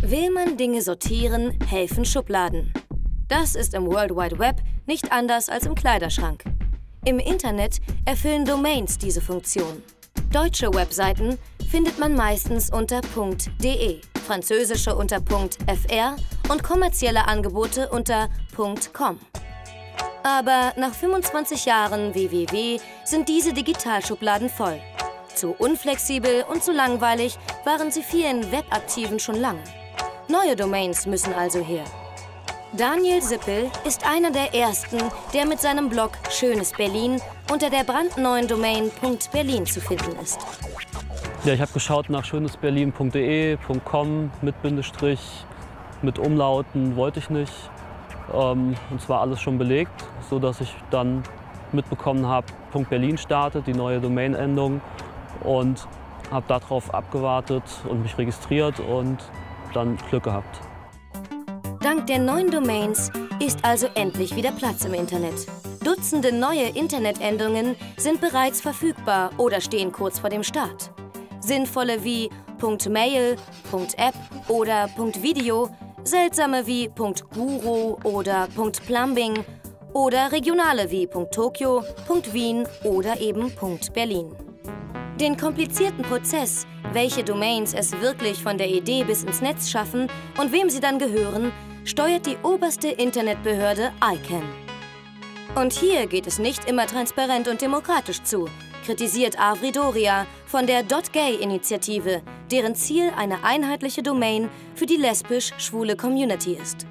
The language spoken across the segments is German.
Will man Dinge sortieren, helfen Schubladen. Das ist im World Wide Web nicht anders als im Kleiderschrank. Im Internet erfüllen Domains diese Funktion. Deutsche Webseiten findet man meistens unter .de, französische unter .fr und kommerzielle Angebote unter .com. Aber nach 25 Jahren www sind diese Digitalschubladen voll. Zu unflexibel und zu langweilig waren sie vielen Webaktiven schon lange. Neue Domains müssen also her. Daniel Sippel ist einer der ersten, der mit seinem Blog Schönes Berlin unter der brandneuen Domain .berlin zu finden ist. Ja, ich habe geschaut nach schönesberlin.de, .com mit Bindestrich, mit Umlauten wollte ich nicht. Und zwar alles schon belegt, sodass ich dann mitbekommen habe, .berlin startet, die neue Domain-Endung, und habe darauf abgewartet und mich registriert und dann Glück gehabt. Dank der neuen Domains ist also endlich wieder Platz im Internet. Dutzende neue Internetendungen sind bereits verfügbar oder stehen kurz vor dem Start. Sinnvolle wie .mail, .app oder .video, seltsame wie .guru oder .plumbing oder regionale wie .tokio, .wien oder eben .berlin. Den komplizierten Prozess, welche Domains es wirklich von der Idee bis ins Netz schaffen und wem sie dann gehören, steuert die oberste Internetbehörde ICANN. Und hier geht es nicht immer transparent und demokratisch zu, kritisiert Avri Doria von der .gay-Initiative, deren Ziel eine einheitliche Domain für die lesbisch-schwule Community ist.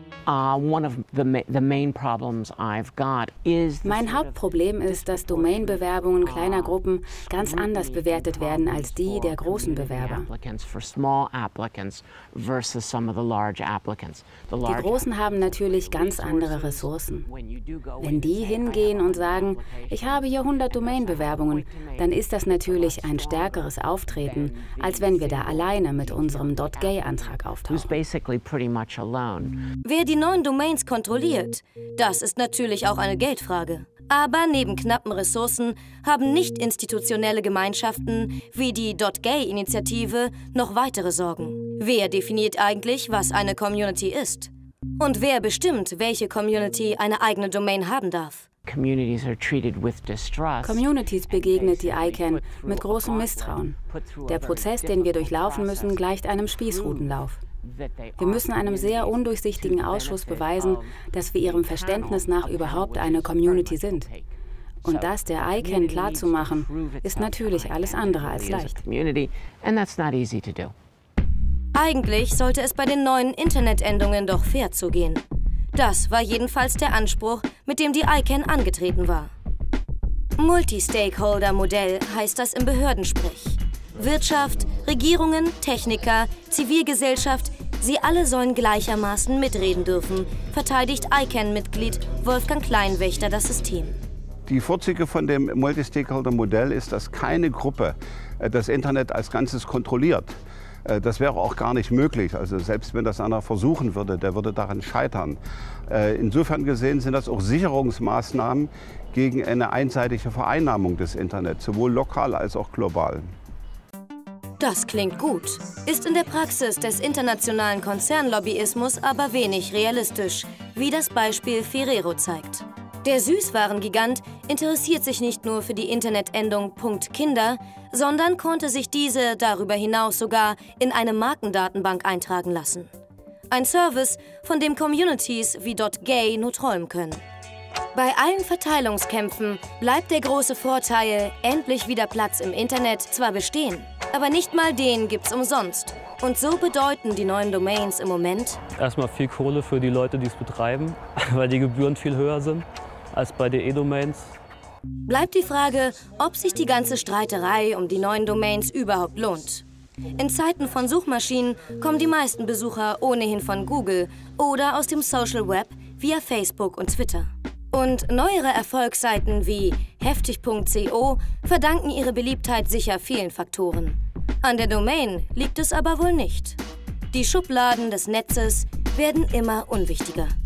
Mein Hauptproblem ist, dass Domainbewerbungen kleiner Gruppen ganz anders bewertet werden als die der großen Bewerber. Die Großen haben natürlich ganz andere Ressourcen. Wenn die hingehen und sagen, ich habe hier 100 Domainbewerbungen, dann ist das natürlich ein stärkeres Auftreten, als wenn wir da alleine mit unserem .gay-Antrag auftauchen. Wer die neuen Domains kontrolliert, das ist natürlich auch eine Geldfrage. Aber neben knappen Ressourcen haben nicht institutionelle Gemeinschaften wie die .gay-Initiative noch weitere Sorgen. Wer definiert eigentlich, was eine Community ist? Und wer bestimmt, welche Community eine eigene Domain haben darf? Communities begegnet die ICANN mit großem Misstrauen. Der Prozess, den wir durchlaufen müssen, gleicht einem Spießrutenlauf. Wir müssen einem sehr undurchsichtigen Ausschuss beweisen, dass wir ihrem Verständnis nach überhaupt eine Community sind. Und das der ICANN klarzumachen, ist natürlich alles andere als leicht. Eigentlich sollte es bei den neuen Internetendungen doch fair zugehen. Das war jedenfalls der Anspruch, mit dem die ICANN angetreten war. Multi-Stakeholder-Modell heißt das im Behördensprech. Wirtschaft, Regierungen, Techniker, Zivilgesellschaft, sie alle sollen gleichermaßen mitreden dürfen, verteidigt ICANN-Mitglied Wolfgang Kleinwächter das System. Die Vorzüge von dem Multi-Stakeholder-Modell ist, dass keine Gruppe das Internet als Ganzes kontrolliert. Das wäre auch gar nicht möglich. Also selbst wenn das einer versuchen würde, der würde daran scheitern. Insofern gesehen sind das auch Sicherungsmaßnahmen gegen eine einseitige Vereinnahmung des Internets, sowohl lokal als auch global. Das klingt gut, ist in der Praxis des internationalen Konzernlobbyismus aber wenig realistisch, wie das Beispiel Ferrero zeigt. Der Süßwarengigant interessiert sich nicht nur für die Internetendung .kinder, sondern konnte sich diese darüber hinaus sogar in eine Markendatenbank eintragen lassen. Ein Service, von dem Communities wie .gay nur träumen können. Bei allen Verteilungskämpfen bleibt der große Vorteil, endlich wieder Platz im Internet, zwar bestehen, aber nicht mal den gibt's umsonst. Und so bedeuten die neuen Domains im Moment erstmal viel Kohle für die Leute, die es betreiben, weil die Gebühren viel höher sind als bei den E-Domains. Bleibt die Frage, ob sich die ganze Streiterei um die neuen Domains überhaupt lohnt. In Zeiten von Suchmaschinen kommen die meisten Besucher ohnehin von Google oder aus dem Social Web via Facebook und Twitter. Und neuere Erfolgsseiten wie heftig.co verdanken ihre Beliebtheit sicher vielen Faktoren. An der Domain liegt es aber wohl nicht. Die Schubladen des Netzes werden immer unwichtiger.